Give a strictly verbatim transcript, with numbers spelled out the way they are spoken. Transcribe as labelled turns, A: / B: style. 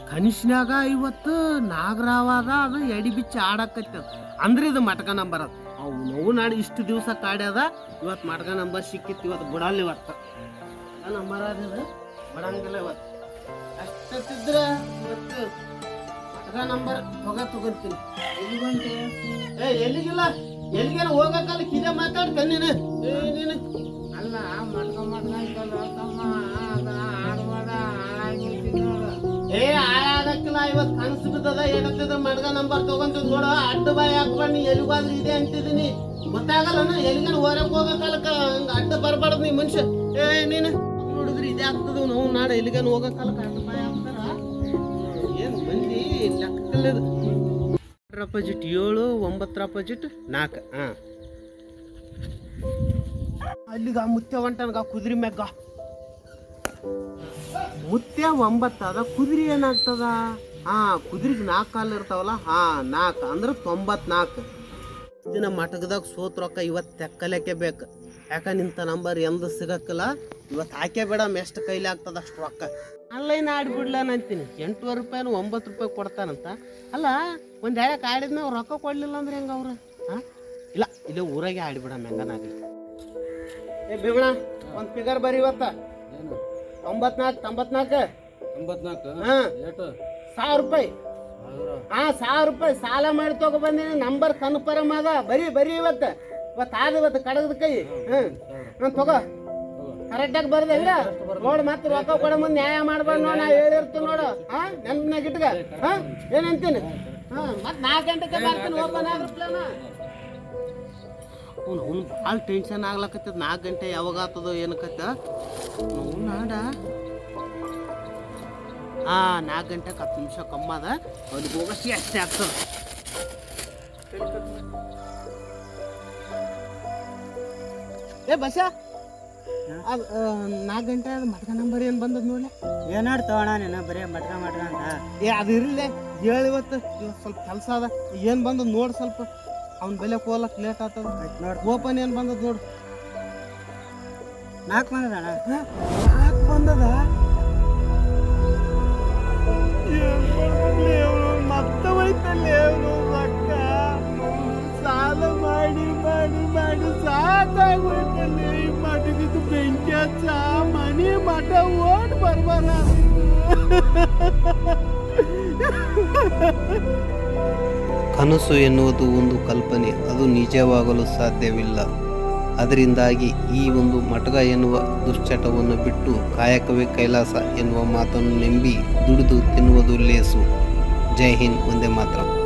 A: ಕನಿಷ್ನ್ಯಾಗ ಇವತ್ತು ನಾಗರಾವಾದ ಅದು ಎಡಿ ಬಿಚ್ಚಿ ಆಡಕತ್ತ ಅಂದ್ರೆ ಇದು ಮಟಕ ನಂಬರ್ ಅದ. ಅವು ನೋವು ನಾಡು ಇಷ್ಟು ದಿವಸ ಕಾಡ್ಯದ, ಇವತ್ತು ಮಟಕ ನಂಬರ್ ಸಿಕ್ಕಿತ್ತು. ಇವತ್ತು ಬಿಡಲ್ಲ, ಇವತ್ತು ನಂಬರ್ ಅದ ಬಿಡಂಗಿಲ್ಲ. ಇವತ್ತು ಅಷ್ಟಿದ್ರೆ ಇವತ್ತು ಮಟಕ ನಂಬರ್ ತೊಗ ತಗೊಂತೀನಿ. ಎಲ್ಲಿಗಂತೆ ಏ ಎಲ್ಲಿಗಿಲ್ಲ, ಎಲ್ಲಿಗೇನು ಹೋಗಕ್ಕಲ್ಲ, ಕಿದೆ ಮಾತಾಡ್ತೇನೆ ನೀನು. ಏ ನೀನು
B: ಅಲ್ಲ ಮಟ್ಕ ಮಟ್ಕ ಆಡ್ಬೇಡ,
A: ಏ ಹಾಳಾಗಕ್ಕಿಲ್ಲ. ಇವತ್ತು ಕನಸು ಬಿದ್ದದ, ಎಡತ್ತಿದ್ರೆ ಮಡ್ಗ ನಂಬರ್ ತಗೊಂತಿದ್ ನೋಡ. ಅಡ್ಡ ಬಾಯಿ ಹಾಕ್ಬಾರ್ದು, ಎಲ್ಲಿಗಾದ್ರೂ ಇದೆ ಅಂತಿದ್ದೀನಿ. ಗೊತ್ತಾಗಲ್ಲ ಎಲ್ಲಿಗೇನು ಹೊರಗೆ ಹೋಗಕ್ಕಲ್ಕ ಹಂಗ ಅಡ್ಡ ಬರಬಾರ್ದು ನೀ ಮನುಷ್ಯ. ಏ ನೀನು ನೋಡಿದ್ರಿ ಇದೇ ಆಗ್ತದ. ನಾವು ನಾಡ ಎಲ್ಲಿಗೇನು ಹೋಗಕ್ಕಲ್ಕ ಅಡ್ಡ ಬಾಯಿ ಹಾಕ್ತಾರ. ಏನು ಮಂದಿ ಲೆಕ್ಕಲ್ಲದು. ಅಪೋಸಿಟ್ ಏಳು, ಒಂಬತ್ತರ ಅಪೋಸಿಟ್ ನಾಲ್ಕು. ಹಾಂ ಅಲ್ಲಿಗ ಮುತ್ಯ ಹೊಂಟನ್ಗ ಕುದುರೆ ಮ್ಯಾಗ. ಮುತ್ಯ ಒಂಬತ್ತದ, ಕುದುರೆ ಏನಾಗ್ತದ? ಹಾ ಕುದುರೆಗೆ ನಾಲ್ಕು ಕಾಲು ಇರ್ತಾವಲ್ಲ. ಹಾ ನಾಲ್ಕು ಅಂದ್ರೆ ತೊಂಬತ್ನಾಲ್ಕು. ದಿನ ಮಟಕದಾಗ ಸೋತ್ ರೊಕ್ಕ ಇವತ್ತು ತೆಕ್ಕಲೆಕ್ಕೆ ಬೇಕು. ಯಾಕ ನಿಂತ ನಂಬರ್ ಎಂದು ಸಿಗಕ್ಕಲ್ಲ. ಇವತ್ತು ಹಾಕೇ ಬೇಡಮ್, ಎಷ್ಟು ಕೈಲಿ ಆಗ್ತದ ಅಷ್ಟು ರೊಕ್ಕ. ಆನ್ಲೈನ್ ಆಡ್ಬಿಡ್ಲಾನ ಅಂತೀನಿ. ಎಂಟುವರೆ ರೂಪಾಯಿನ ಒಂಬತ್ತು ರೂಪಾಯಿ ಕೊಡ್ತಾನಂತ. ಅಲ್ಲ ಒಂದು ಯಾಕೆ ಆಡಿದ್ಮೇಲೆ ರೊಕ್ಕ ಕೊಡ್ಲಿಲ್ಲ ಅಂದ್ರೆ ಹೆಂಗ ಅವ್ರು? ಹಾಂ ಇಲ್ಲ ಇಲ್ಲೇ ಊರಾಗೆ ಆಡಿಬಿಡಮ್ ಹೆಂಗನಾಗಲಿ. ಏ ಭೀಮಣ ಒಂದು ಫಿಗರ್ ಬರೀ ಇವತ್ತ. ತೊಂಬತ್ನಾಲ್ಕು ತೊಂಬತ್ನಾಲ್ಕು
B: ತೊಂಬತ್ನಾಲ್ಕು
A: ಹಾಂ ಸಾವಿರ ರೂಪಾಯಿ. ಹಾಂ ಸಾವಿರ ರೂಪಾಯಿ ಸಾಲ ಮಾಡಿ ತಗೊ ಬಂದೀನಿ. ನಂಬರ್ ಕನ್ಫರ್ಮ್ ಅದ. ಬರೀ ಬರೀ ಇವತ್ತು ಇವತ್ತು ಆದ ಇವತ್ತು ಕಡಗದ ಕೈ. ಹ್ಮ್ ಹ್ಞೂ ತಗೋ ಕರೆಕ್ಟಾಗಿ ಬರ್ದೆ ಇಲ್ಲ ನೋಡು. ಮತ್ತೆ ರೊಕ್ಕ ಕೊಡ ಮುಂದೆ ನ್ಯಾಯ ಮಾಡ್ಬಾರ್ದು ನೋಡು. ನಾ ಹೇಳಿರ್ತೀನಿ ನೋಡು. ಹಾಂ ನೆನಪಿನಾಗ ಇಟ್ಕ. ಹಾಂ ಏನಂತೀನಿ? ಹಾಂ ಮತ್ತೆ ನಾಲ್ಕು ಗಂಟೆಗೆ ಬರ್ತೀನಿ. ಓಪನ್ ಆಗಿರ್ಪ್ಲೇನ ಅವ್ನು ಅವ್ನು ಭಾಳ ಟೆನ್ಷನ್ ಆಗ್ಲಕತ್ತದ. ನಾಲ್ಕು ಗಂಟೆ ಯಾವಾಗ ಆಗ್ತದೋ ಏನಕ್ಕತ್ತ ನಾವು ನಾಡ. ಹಾಂ ನಾಲ್ಕು ಗಂಟೆಗೆ ಹತ್ತು ನಿಮಿಷ ಕಮ್ಮ ಅದ. ಅವ್ನಿಗೆ ಹೋಗಷ್ಟು ಅಷ್ಟೇ ಆಗ್ತದೆ. ಏ ಬಸ ನಾಲ್ಕು ಗಂಟೆ ಅದು ಮಟ್ಕ ನಂಬರ್ ಏನು ಬಂದದ ನೋಡಿ.
B: ಏನಾಡ್ತವಣ ನೀನು ಬರೀ ಮಟ್ಕ ಮಟ್ಕ ಅಂತ.
A: ಏ ಅದು ಇರಲಿ ಹೇಳಿ. ಇವತ್ತು ಇವತ್ತು ಸ್ವಲ್ಪ ಕೆಲಸ ಅದ. ಏನು ಬಂದದ ನೋಡಿ ಸ್ವಲ್ಪ. ಅವ್ನ ಬೆಲೆ ಹೋಗ್ಲಕ್ಕೆ ಲೇಟ್ ಆಗ್ತದ. ನೋಡಿ ಓಪನ್ ಏನು ಬಂದದ ನೋಡು.
B: ನಾಲ್ಕು ಬಂದದಣ್ಣ.
A: ನಾಲ್ಕು ಬಂದದ. ಮತ್ತೆ ಹೋಯ್ತಲ್ಲಿ ರೊಕ್ಕ ಸಾಲ ಮಾಡಿ ಮಾಡಿ ಮಾಡಿ ಸಾಕಾಗೋಯ್ತಲ್ಲಿ. ಈ ಮಟಗಿದ್ದು ಬೆಂಕಿ ಹಚ್ಚ ಮನಿ ಮಠ ಓಡ್ ಬರ್ಬಾರ. ಕನಸು ಎನ್ನುವುದು ಒಂದು ಕಲ್ಪನೆ, ಅದು ನಿಜವಾಗಲು ಸಾಧ್ಯವಿಲ್ಲ. ಅದರಿಂದಾಗಿ ಈ ಒಂದು ಮಟಗ ಎನ್ನುವ ದುಶ್ಚಟವನ್ನು ಬಿಟ್ಟು ಕಾಯಕವೇ ಕೈಲಾಸ ಎನ್ನುವ ಮಾತನ್ನು ನಂಬಿ ದುಡಿದು ತಿನ್ನುವುದು ಲೇಸು. ಜೈ ಹಿಂದ್, ಒಂದೇ ಮಾತ್ರ.